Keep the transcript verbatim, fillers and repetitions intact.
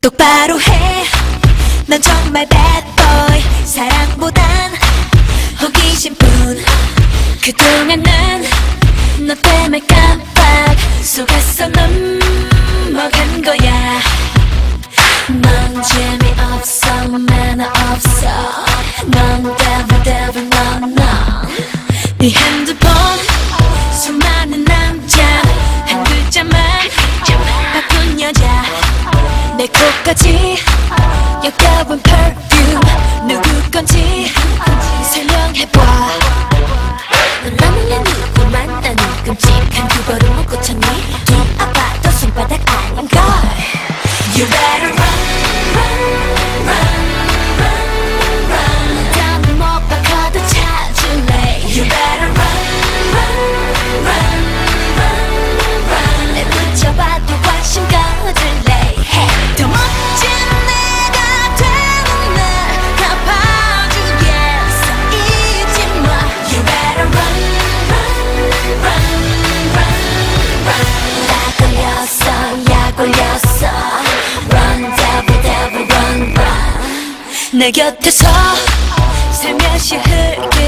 똑바로 해, 넌 정말 bad boy. 사랑보단 호기심뿐. 그동안 난 너 때문에 깜빡 속았어. 넘어간 거야. 넌 재미없어, 매너 없어. 넌 devil devil 넌 넌. 네 핸드폰 수많은 남자 한 글자만 바꾼 여자. 내 코까지 역겨운 perfume 누구 건지 설명해봐. 넌 너무나 누구 만나는 끔찍한 그거를 못 고쳤니? 기어봐도 손바닥 아닌걸. You better run, run, run, run, run. 다음은 못 바꿔도 찾을래. You better run, run, run, run, run. 내 붙여봐도 관심 가질래. Hey. 더 멋진 내가 되는 날 갚아주겠어. 잊지 마. You better run, run, run, run, run. 나 걸렸어, 약 올렸어. Run, devil, devil, run, run. 내 곁에서 살며시 흘게